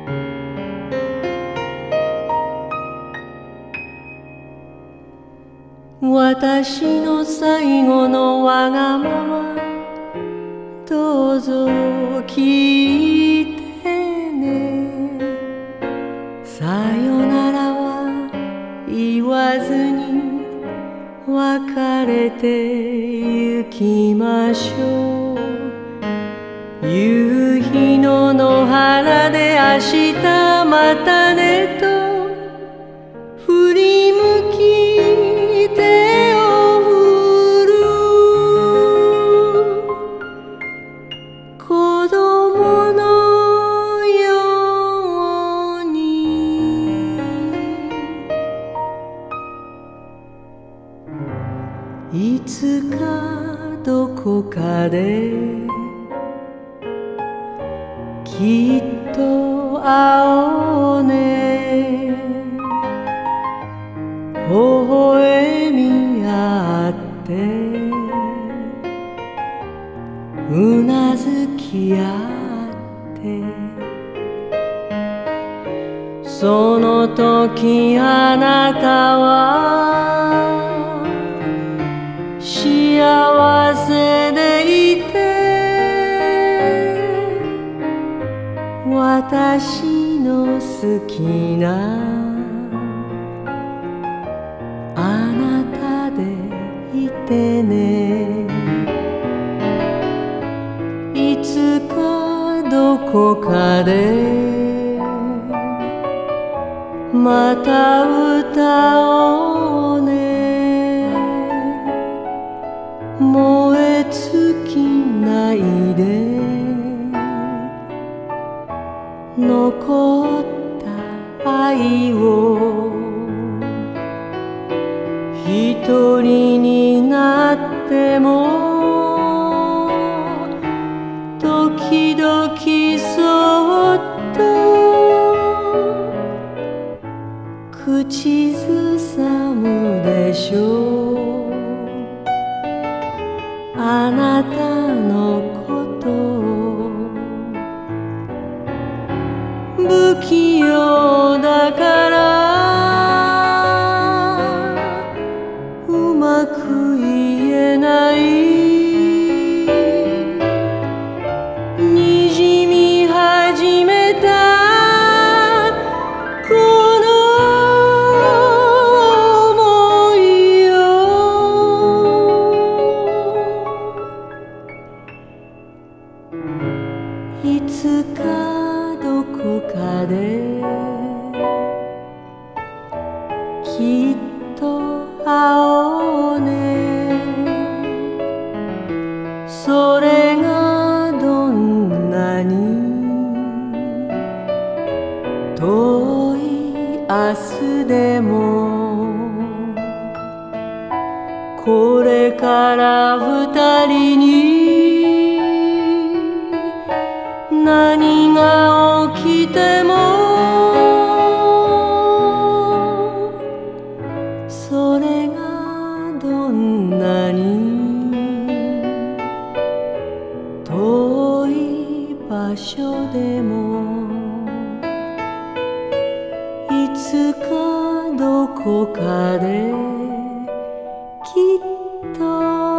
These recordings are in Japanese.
私の最後のわがままどうぞ聞いてね。さよならは言わずに別れて行きましょう。夕日の野原で明日またねと振り向き手を振る。子供のようにいつかどこかできっと会おうね。微笑み合ってうなずき合ってその時あなたは幸せでいて私の好きなあなたでいてね。いつかどこかでまた歌おうね。燃え尽きないで残った愛を一人になっても時々そっと口ずさむでしょう。あなたのこと不器用だからうまく言えない。にじみ始めたこの想いをいつかどこかできっと会おうね。それがどんなに遠い明日でもこれから二人に何が起きてもそれがどんなに遠い場所でもいつかどこかできっと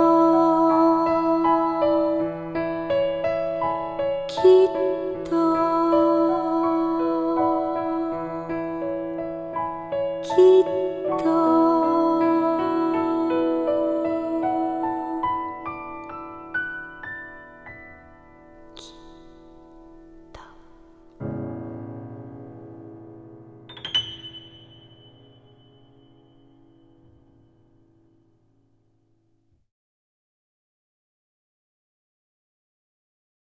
きっときっと